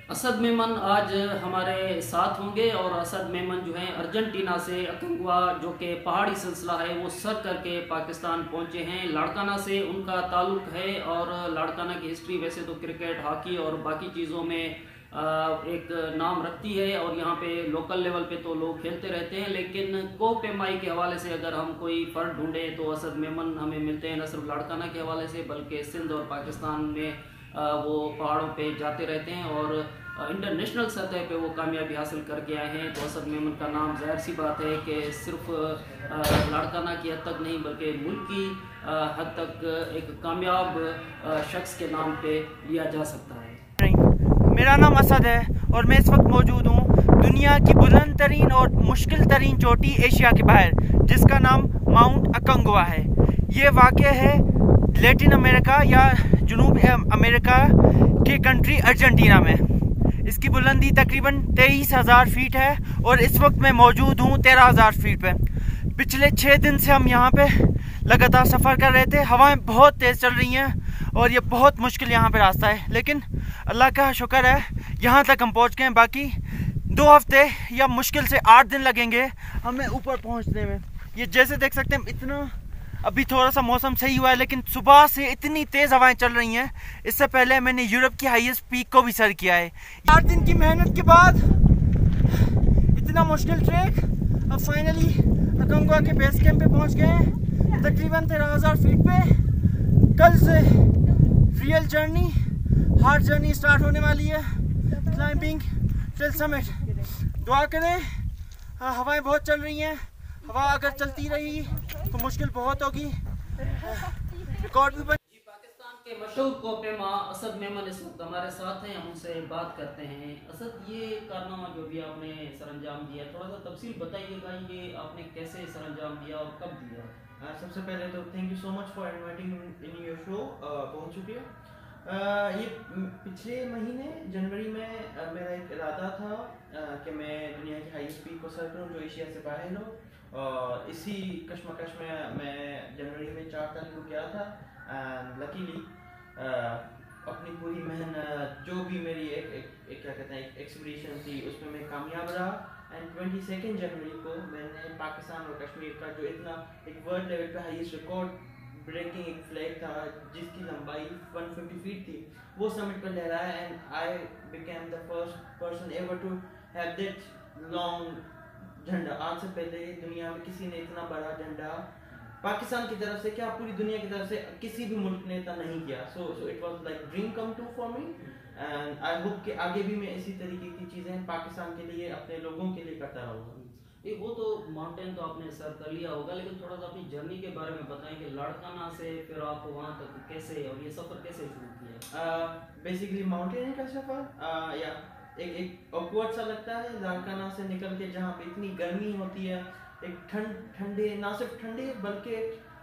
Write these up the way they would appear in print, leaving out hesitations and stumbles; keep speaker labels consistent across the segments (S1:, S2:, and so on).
S1: असद मेमन आज हमारे साथ होंगे और असद मेमन जो हैं अर्जेंटीना से अकंगवा जो कि पहाड़ी सिलसिला है वो सर करके पाकिस्तान पहुंचे हैं। लाड़काना से उनका ताल्लुक है और लाड़काना की हिस्ट्री वैसे तो क्रिकेट, हॉकी और बाकी चीज़ों में एक नाम रखती है और यहाँ पे लोकल लेवल पे तो लोग खेलते रहते हैं, लेकिन कोह पेमाई के हवाले से अगर हम कोई फ़र्क ढूंढें तो असद मेमन हमें मिलते हैं, न सिर्फ लाड़काना के हवाले से बल्कि सिंध और पाकिस्तान में वो पहाड़ों पे जाते रहते हैं और इंटरनेशनल सतह पे वो कामयाबी हासिल करके आए हैं। तो असद मेमन का नाम ज़ाहिर सी बात है कि सिर्फ लाड़काना की हद तक नहीं बल्कि मुल्क की हद तक एक कामयाब शख्स के नाम पे लिया जा सकता है।
S2: मेरा नाम असद है और मैं इस वक्त मौजूद हूँ दुनिया की बुलंद तरीन और मुश्किल तरीन चोटी एशिया के बाहर, जिसका नाम माउंट अकंगवा है। ये वाक़ है लैटिन अमेरिका या जनूब अमेरिका के कंट्री अर्जेंटीना में। इसकी बुलंदी तकरीबन 23,000 फीट है और इस वक्त मैं मौजूद हूँ 13,000 फीट पे। पिछले 6 दिन से हम यहाँ पे लगातार सफ़र कर रहे थे। हवाएं बहुत तेज़ चल रही हैं और ये बहुत मुश्किल यहाँ पे रास्ता है, लेकिन अल्लाह का शुक्र है यहाँ तक हम पहुँच गए हैं। बाकी 2 हफ्ते या मुश्किल से 8 दिन लगेंगे हमें ऊपर पहुँचने में। ये जैसे देख सकते हैं इतना अभी थोड़ा सा मौसम सही हुआ है, लेकिन सुबह से इतनी तेज़ हवाएं चल रही हैं। इससे पहले मैंने यूरोप की हाईएस्ट पीक को भी सर किया है। 8 दिन की मेहनत के बाद इतना मुश्किल ट्रैक, अब फाइनली अकंगवा के बेस कैंप पे पहुंच गए हैं तकरीबन 13,000 फीट पे। कल से real journey, hard journey start होने वाली है, क्लाइंबिंग टिल समिट। दुआ करें, हवाएं बहुत चल रही हैं, हवा अगर चलती रही तो मुश्किल बहुत होगी। रिकॉर्ड भी
S1: पाकिस्तान के मशहूर कोपेमा असद मेमन इस वक्त हमारे साथ हैं, हम उनसे बात करते हैं। असद, ये कारनामा जो भी आपने सरअंजाम दिया, थोड़ा सा तफसील बताइएगा, ये आपने कैसे सरअंजाम दिया और कब दिया?
S3: सबसे पहले तो thank you so much for inviting in your show. बहुत शुक्रिया। ये पिछले महीने जनवरी में मेरा एक इरादा था कि मैं दुनिया की हाईएस्ट पीक को सर करूँ जो एशिया से बाहर हो, और इसी कश्मकश में मैं जनवरी में 4 तारीख को गया था। एंड लकीली अपनी पूरी मेहनत, जो भी मेरी एक क्या कहते हैं एक एक्सपीडिशन थी, उसमें मैं कामयाब रहा। एंड 22 जनवरी को मैंने पाकिस्तान और कश्मीर का जो इतना एक वर्ल्ड लेवल पे हाईएस्ट रिकॉर्ड ब्रेकिंग एक फ्लैग था जिसकी लंबाई 150 फीट थी, वो समिट पर लहराया। And I became the first person ever to have that long झंडा। आज से पहले दुनिया में किसी ने इतना बड़ा झंडा पाकिस्तान की तरफ से, क्या पूरी दुनिया की तरफ से किसी भी मुल्क ने इतना नहीं किया। So it was like dream come true for me. And I hope कि आगे भी मैं इसी तरीके की चीज़ें पाकिस्तान के लिए, अपने लोगों के लिए करता रहूँगा।
S1: ये वो तो माउंटेन तो आपने सर कर लिया होगा, लेकिन थोड़ा सा अपनी जर्नी के बारे में बताएं कि लाड़काना से फिर आप वहाँ तक कैसे और ये सफ़र कैसे शुरू किया?
S3: बेसिकली माउंटेन का सफ़र या एक ऑकवर्ड सा लगता है लाड़काना से निकल के, जहाँ पे इतनी गर्मी होती है, एक ठंडे, ना सिर्फ ठंडे बल्कि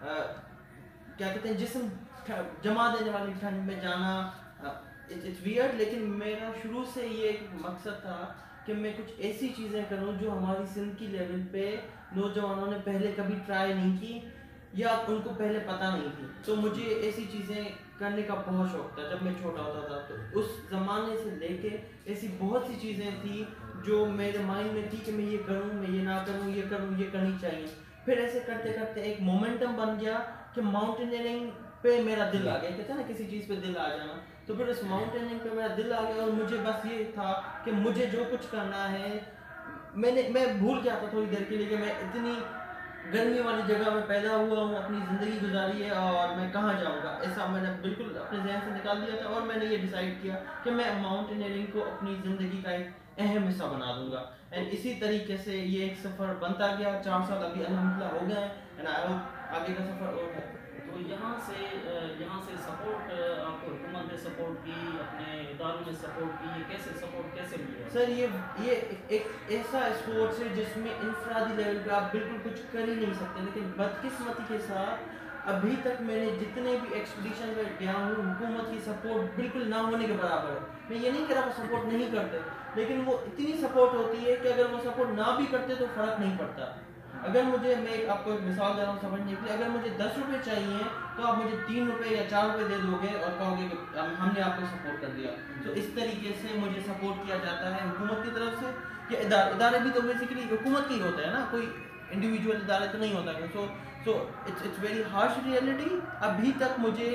S3: क्या कहते हैं जिस्म जमा देने वाली ठंड में जाना। इट्स वियर्ड, लेकिन मेरा शुरू से ये एक मकसद था कि मैं कुछ ऐसी चीज़ें करूं जो हमारी सिंध की लेवल पे नौजवानों ने पहले कभी ट्राई नहीं की या उनको पहले पता नहीं थी। तो मुझे ऐसी चीज़ें करने का बहुत शौक था जब मैं छोटा होता था। तो उस ज़माने से लेके ऐसी बहुत सी चीज़ें थी जो मेरे माइंड में थी कि मैं ये करूं, मैं ये ना करूं, ये करूं, ये करनी चाहिए। फिर ऐसे करते करते एक मोमेंटम बन गया कि माउंटेनियरिंग पे मेरा दिल आ गया। कहते हैं ना किसी चीज़ पे दिल आ जाना, तो फिर उस माउंटेनियरिंग पे मेरा दिल आ गया और मुझे बस ये था कि मुझे जो कुछ करना है, मैं भूल गया था थोड़ी देर के लिए कि मैं इतनी गर्मी वाली जगह में पैदा हुआ हूँ, अपनी ज़िंदगी गुजारी है और मैं कहाँ जाऊँगा। ऐसा मैंने बिल्कुल अपने जहन से निकाल दिया था और मैंने ये डिसाइड किया कि मैं माउंटेनियरिंग को अपनी ज़िंदगी का एक अहम हिस्सा बना दूँगा। एंड इसी तरीके से ये एक सफ़र बनता गया। 4 साल अभी अल्हम्दुलिल्लाह हो गए एंड आई होप आगे का सफ़र और है।
S1: तो यहाँ से सपोर्ट आपको हुकूमत ने सपोर्ट की, अपने इदारों ने सपोर्ट की, ये कैसे सपोर्ट कैसे मिला?
S3: सर ये एक ऐसा स्पोर्ट्स है जिसमें इंफरादी लेवल पे आप बिल्कुल कुछ कर ही नहीं सकते, लेकिन बदकिस्मती के साथ अभी तक मैंने जितने भी एक्सपीडिशन में गया हूँ, हुकूमत की सपोर्ट बिल्कुल ना होने के बराबर है। मैं ये नहीं कह रहा वो सपोर्ट नहीं करते, लेकिन वो इतनी सपोर्ट होती है कि अगर वो सपोर्ट ना भी करते तो फ़र्क नहीं पड़ता। अगर मुझे, मैं आपको एक मिसाल दे रहा हूँ समझने के लिए, अगर मुझे 10 रुपये चाहिए तो आप मुझे 3 रुपये या 4 रुपये दे दोगे और कहोगे कि हमने आपको सपोर्ट कर दिया। तो इस तरीके से मुझे सपोर्ट किया जाता है हुकूमत की तरफ से, या इदारे भी तो बेसिकली हुकूमत के ही होते हैं ना, कोई इंडिविजुअल इदारे तो नहीं होता है। So it's very harsh reality. अभी तक मुझे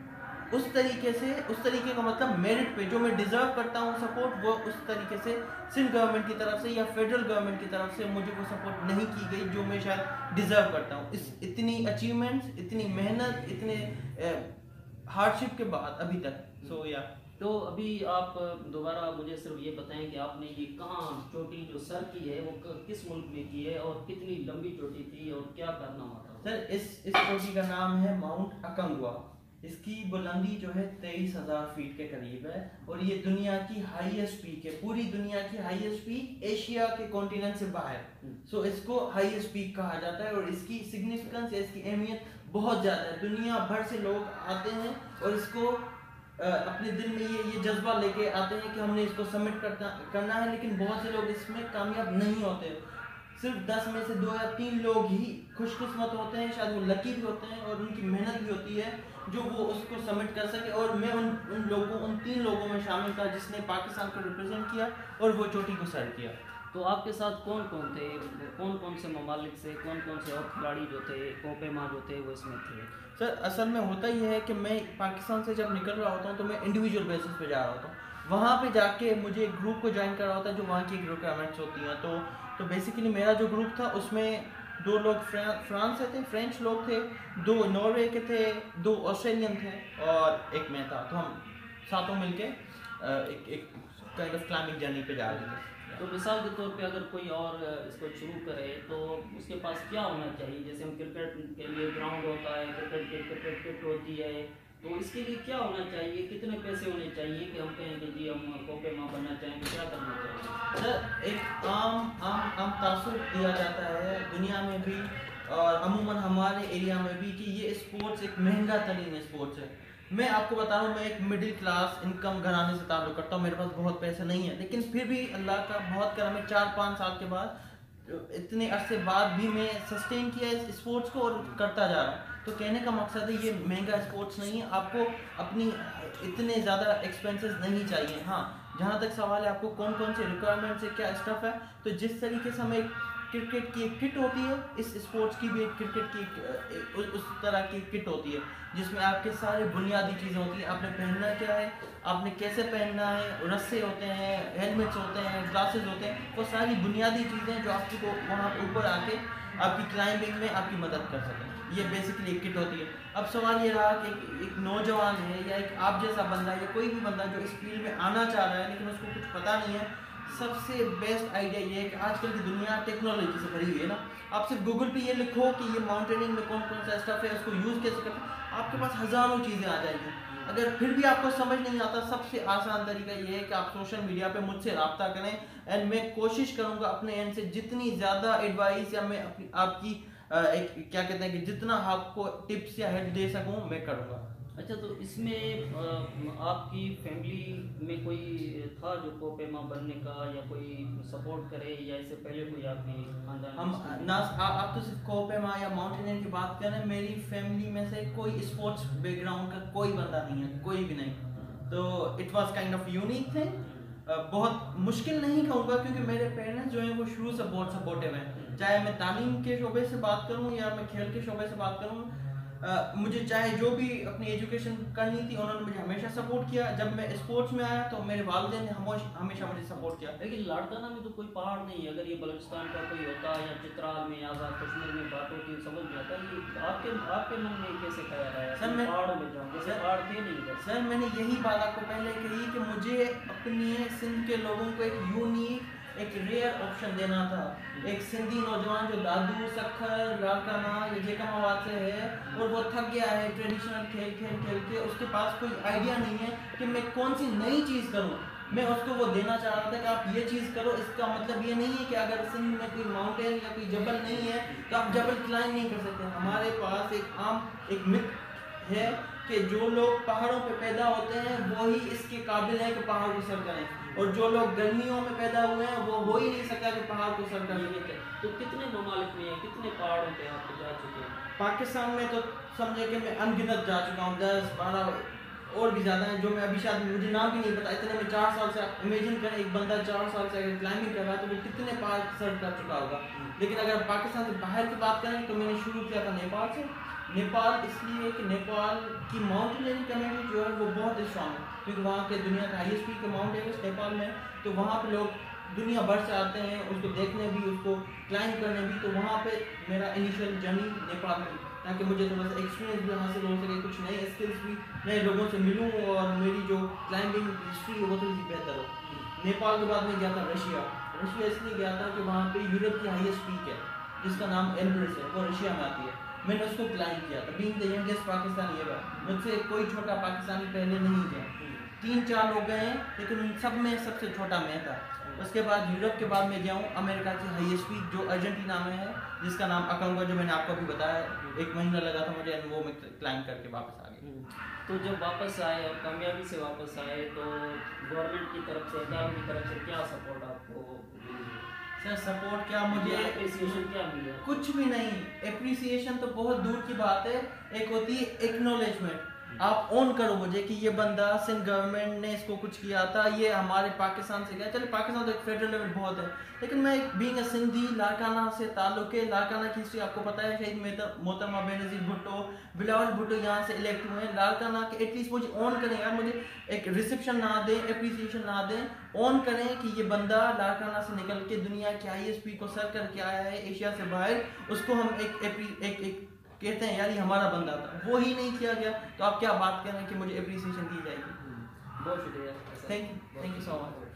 S3: उस तरीके का मतलब मेरिट पे जो मैं डिज़र्व करता हूँ सपोर्ट, वो उस तरीके से सिंध गवर्नमेंट की तरफ से या फेडरल गवर्नमेंट की तरफ से मुझे वो सपोर्ट नहीं की गई जो मैं शायद डिज़र्व करता हूँ। इस इतनी अचीवमेंट्स, इतनी मेहनत, इतने हार्डशिप के बाद अभी तक। सो या
S1: तो अभी आप दोबारा मुझे सिर्फ ये बताएं कि आपने ये कहाँ चोटी जो सर की है वो किस मुल्क में की है और कितनी लंबी चोटी थी और क्या कारनामा था?
S3: सर इस चोटी का नाम है माउंट अकंगवा। इसकी बुलंदी जो है 23,000 फीट के करीब है और ये दुनिया की हाईएस्ट पीक है, पूरी दुनिया की हाईएस्ट पीक, एशिया के कॉन्टिनेंट से बाहर। सो इसको हाईएस्ट पीक कहा जाता है और इसकी सिग्निफिकेंस या इसकी अहमियत बहुत ज़्यादा है। दुनिया भर से लोग आते हैं और इसको अपने दिल में ये जज्बा लेके आते हैं कि हमने इसको सबमिट करना है, लेकिन बहुत से लोग इसमें कामयाब नहीं होते। सिर्फ 10 में से 2 या 3 लोग ही खुशकिस्मत होते हैं, शायद वो लकी भी होते हैं और उनकी मेहनत भी होती है जो वो उसको सबमिट कर सके। और मैं उन 3 लोगों में शामिल था जिसने पाकिस्तान को रिप्रेजेंट किया और वो चोटी को सर किया।
S1: तो आपके साथ कौन कौन थे, कौन कौन से ममालिक से, कौन कौन से और खिलाड़ी जो थे, कोपेमा जो थे वो इसमें थे?
S3: सर असल में होता ही है कि मैं पाकिस्तान से जब निकल रहा होता हूँ तो मैं इंडिविजुअल बेसिस पे जा रहा होता हूँ। वहाँ पे जाके मुझे एक ग्रुप को ज्वाइन कर रहा होता है जो वहाँ की रिक्वायरमेंट्स होती हैं। तो बेसिकली मेरा जो ग्रुप था उसमें 2 लोग फ्रांस से थे, फ्रेंच लोग थे, 2 नॉर्वे के थे, 2 ऑस्ट्रेलियन थे और एक मैं था। तो हम सातों मिलके एक काइंड ऑफ क्लाइंबिंग जर्नी पे जा रहे थे।
S1: तो मिसाल के तौर पे अगर कोई और इसको शुरू करे तो उसके पास क्या होना चाहिए? जैसे हम क्रिकेट के लिए ग्राउंड होता है, क्रिकेट किट होती है, तो इसके लिए क्या होना चाहिए, कितने पैसे होने चाहिए कि हम कहें कि जी हम कोपेमा बनना चाहेंगे, क्या करना चाहिए?
S3: सर एक आम तासुर दिया जाता है दुनिया में भी और अमूमन हमारे एरिया में भी कि ये स्पोर्ट्स एक महंगा तरीन स्पोर्ट्स है। मैं आपको बता रहा हूँ, मैं एक मिडिल क्लास इनकम घराने से ताल्लुक़ करता हूँ, मेरे पास बहुत पैसे नहीं है, लेकिन फिर भी अल्लाह का बहुत करम है, 4-5 साल के बाद, इतने अरसे बाद भी मैं सस्टेन किया इस स्पोर्ट्स को और करता जा रहा हूँ। तो कहने का मकसद है ये महंगा स्पोर्ट्स नहीं है, आपको अपनी इतने ज़्यादा एक्सपेंसेस नहीं चाहिए। हाँ, जहाँ तक सवाल है आपको कौन कौन से रिक्वायरमेंट्स है, क्या स्टफ़ है, तो जिस तरीके से हमें क्रिकेट की एक किट होती है, इस स्पोर्ट्स की भी एक क्रिकेट की उस तरह की किट होती है जिसमें आपके सारे बुनियादी चीज़ें होती हैं। आपने पहनना क्या है, आपने कैसे पहनना है, रस्से होते हैं, हेलमेट्स होते हैं, ग्लासेस होते हैं, वो सारी बुनियादी चीज़ें जो आपको वहाँ ऊपर आके आपकी क्लाइंबिंग में आपकी मदद कर सकें, ये बेसिकली एक किट होती है। अब सवाल ये रहा कि एक नौजवान है या एक आप जैसा बंदा या कोई भी बंदा जो इस फील्ड में आना चाह रहा है लेकिन उसको कुछ पता नहीं है, सबसे बेस्ट आइडिया ये है कि आजकल की दुनिया टेक्नोलॉजी से भरी हुई है ना। आप सिर्फ गूगल पे ये लिखो कि ये माउंटेनिंग में कौन कौन सा स्टफ है, उसको यूज़ कैसे करते हैं, आपके पास हज़ारों चीज़ें आ जाएंगी। अगर फिर भी आपको समझ नहीं आता, सबसे आसान तरीका ये है कि आप सोशल मीडिया पे मुझसे रब्ता करें एंड मैं कोशिश करूँगा अपने एंड से जितनी ज़्यादा एडवाइस या मैं अपनी आपकी एक क्या कहते हैं कि जितना आपको टिप्स या हेल्प दे सकूँ मैं करूँगा।
S1: अच्छा, तो इसमें आपकी फैमिली में कोई था जो कोपेमा बनने का या कोई सपोर्ट करे, या इससे पहले कोई आपके खानदान?
S3: आप तो सिर्फ कोपेमा या माउंटेनियरिंग की बात करें, मेरी फैमिली में से कोई स्पोर्ट्स बैकग्राउंड का कोई बंदा नहीं है, कोई भी नहीं। तो it was kind of unique thing. बहुत मुश्किल नहीं कहूँगा क्योंकि मेरे पेरेंट्स जो हैं वो शुरू से बहुत सपोर्टिव हैं, चाहे मैं तालीम के शोबे से बात करूँ या मैं खेल के शोबे से बात करूँ। मुझे चाहे जो भी अपनी एजुकेशन करनी थी उन्होंने मुझे हमेशा सपोर्ट किया। जब मैं स्पोर्ट्स में आया तो मेरे वालिदैन ने हमेशा मुझे सपोर्ट किया।
S1: लेकिन लाड़काना में तो कोई पहाड़ नहीं है, अगर ये बलूचिस्तान का कोई होता या चित्राल में या आज़ाद कश्मीर में बात होती समझ जाता, ये आपके मन में कैसे ख्याल आया सर मैं पहाड़ों में जाऊँ, जैसे पहाड़ थे नहीं?
S3: सर मैंने यही बात आपको पहले कही कि मुझे अपने सिंध के लोगों को एक यूनिक एक रेयर ऑप्शन देना था। एक सिंधी नौजवान जो दादू, सखर, लाड़काना या जेकमाबाद से है और वो थक गया है ट्रेडिशनल खेल के, उसके पास कोई आइडिया नहीं है कि मैं कौन सी नई चीज़ करूं। मैं उसको वो देना चाह रहा था कि आप ये चीज़ करो। इसका मतलब ये नहीं है कि अगर सिंध में कोई माउंटेन या कोई जबल नहीं है तो आप जबल क्लाइंब नहीं कर सकते। हमारे पास एक मिथ है कि जो लोग पहाड़ों पे पैदा होते हैं वही इसके काबिल है कि पहाड़ को सर करें, और जो लोग गर्मियों में पैदा हुए हैं वो हो ही नहीं सकता कि पहाड़ को सर कर सके।
S1: तो कितने ममालिक में हैं, कितने पहाड़ों पे आप जा चुके हैं?
S3: पाकिस्तान में तो समझे कि मैं अनगिनत जा चुका हूँ, 10-12 और भी ज़्यादा हैं जो मैं अभी शायद मुझे नाम भी नहीं पता। इतने में 4 साल से इमेजिन करें, एक बंदा 4 साल से अगर क्लाइंबिंग कर रहा है तो वो कितने पहाड़ सर कर चुका होगा। लेकिन अगर पाकिस्तान से बाहर की बात करें तो मैंने शुरू किया था नेपाल से। नेपाल इसलिए कि नेपाल की माउंटेनियरिंग कम्युनिटी जो है वो बहुत स्ट्रॉन्ग है, क्योंकि वहाँ के दुनिया का हाईएस्ट पीक का माउंट एवरेस्ट नेपाल में, तो वहाँ पे लोग दुनिया भर से आते हैं उसको देखने भी, उसको क्लाइंब करने भी। तो वहाँ पे मेरा इनिशियल जर्नी नेपाल में, ताकि मुझे थोड़ा सा एक्सपीरियंस भी हासिल हो सके, कुछ नए स्किल्स भी नए लोगों से मिलूँ और मेरी जो क्लाइंबिंग हिस्ट्री है वो थोड़ी सी बेहतर हो। नेपाल के बाद मैं गया था रशिया। रशिया इसलिए गया था कि वहाँ पे यूरोप की हाईएस्ट पीक है जिसका नाम एल्ब्रस है, वो रशिया में आती है। मैंने उसको क्लाइंब किया था, being the youngest Pakistani ever. मुझसे कोई छोटा पाकिस्तानी पहले नहीं गया, 3-4 लोग गए हैं लेकिन उन सब में सबसे छोटा मैं था। उसके बाद यूरोप के बाद मैं गया हूँ अमेरिका की हाईएस्ट पीक जो अर्जेंटीना में है, जिसका नाम अकांगुआ, जो मैंने आपको अभी बताया। 1 महीना लगा था मुझे, वो मैं क्लाइंब करके वापस आ गया।
S1: तो जब वापस आए और कामयाबी से वापस आए तो गवर्नमेंट की तरफ से, सरकार की तरफ से क्या सपोर्ट आपको?
S3: सर सपोर्ट क्या, मुझे
S1: एप्रिसिएशन क्या मिला?
S3: कुछ भी नहीं। एप्रिसिएशन तो बहुत दूर की बात है, एक होती है एक्नॉलेजमेंट। आप ऑन करो मुझे कि ये बंदा सिंध गवर्नमेंट ने इसको कुछ किया था, ये हमारे पाकिस्तान से गया। चलिए पाकिस्तान तो एक फेडरल लेवल बहुत है, लेकिन मैं बीइंग अ सिंधी, लाड़काना से ताल्लुक है। लाड़काना की हिस्ट्री आपको पता है, शहीद मोहतरमा बेनज़ीर भुट्टो, बिलावल भुट्टो यहाँ से इलेक्ट हुए हैं। लाड़काना के एटलीस्ट मुझे ऑन करें यार, मुझे एक रिसेप्शन ना दें, एप्रिसिएशन ना दें, ऑन करें कि ये बंदा लाड़काना से निकल के दुनिया के ISP को सर करके आया है, एशिया से बाहर। उसको हम एक कहते हैं यार ये हमारा बंदा था, वो ही नहीं किया गया। तो आप क्या बात कर रहे हैं कि मुझे एप्रिसिएशन दी जाएगी?
S1: बहुत शुक्रिया।
S3: Thank you so much.